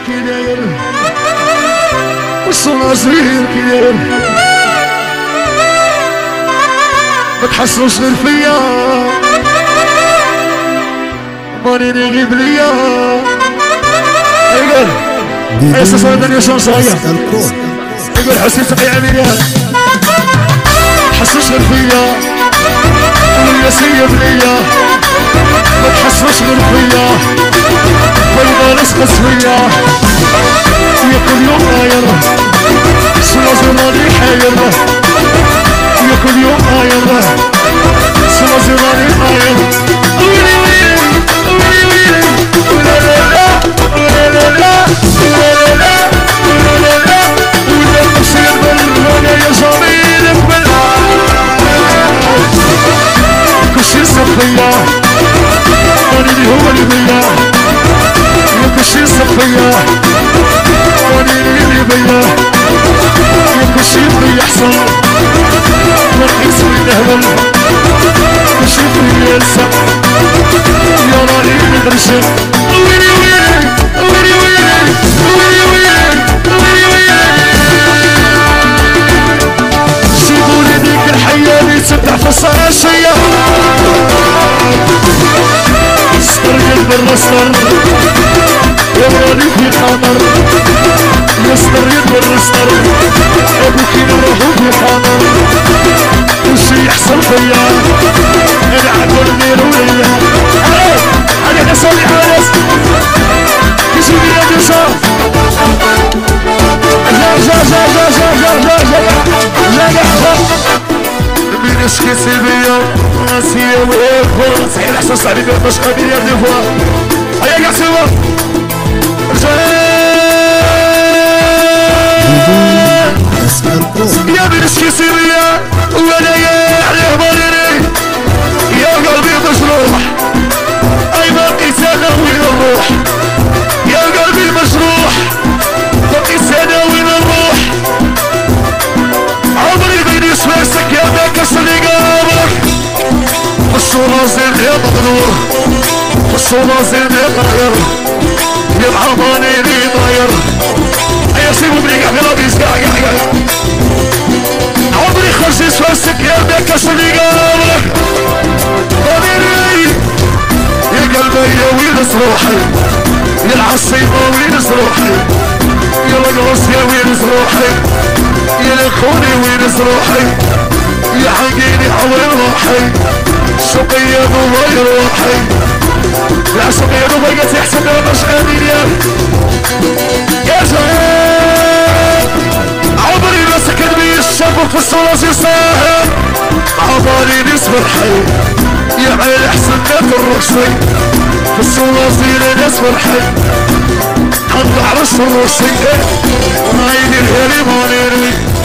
كي داير والصناصير كي داير ما تحسوش غير فيا ماني نغيب ليا يقول احساس الدنيا شلون صاير يقول حسين تقي عميان تحسوش غير فيا ويا سيب ليا ما تحسوش غير فيا والله نسقس فيا يا كل يوم غاير سلا زراني حاير يا كل يوم غاير سلا زراني حاير ويلي ويلي ويلي ويلي ولا لا لا ولا لا لا ولا لا لا ولا لا لا ولا نصير بالرنا يا جميل كل شي صفيا وانا اللي هو اللي بيا كل شي صفيا وانا اللي بيا كل شي بيحصل والقيس وينهبل كل شي بينسى يا راني ندرشن ويلي ويلي ويلي ويلي ويلي ويلي ويلي ويلي سيبولي ديك الحياة اللي تبدع في الصاشية استر قلب الرستر يا راني في خمر يستر قلب الرستر ابوكي نروحو في خمر وشي يحصل فيا انا عقول غير ويا انا نسوي حارس يسوي يا بيصار لا لا لا لا لا لا لا لا لا مين يشكي بيا ناسيه ويكون صحيح الاحساس عليك باش قادر يا ديفوا هيا كاع سوا يا مين يشكي بيا وانا عليه مريري يا قلبي مجروح اي باقي سنه وين نروح يا قلبي المجروح باقي سنه وين نروح عمري بين يسواسك يا باكس اللي قابلك خصونا زين يا مغرور خصونا زين يا طاير يا العظاني اللي طاير يا سيبو بريقع في لابيس قاع عمري خرج يسواسك يا باكس اللي قابلك ضميري يا قلبي يا وينس روحي يا العصيبة وينس روحي يا القرص يا وينس روحي يا الخوني وينس روحي يا حقيني حوين روحي شقية ضوي روحي لا شقية ضوي تحسن مش قادر يا جمال عمري ما سكن بي الشبك في الصلاة يساهم عبالي نصبر حي يا عيل احسن في الرقصي في الصلاصير نصبر حي حط عرش الرقصي عيني الهري مانيري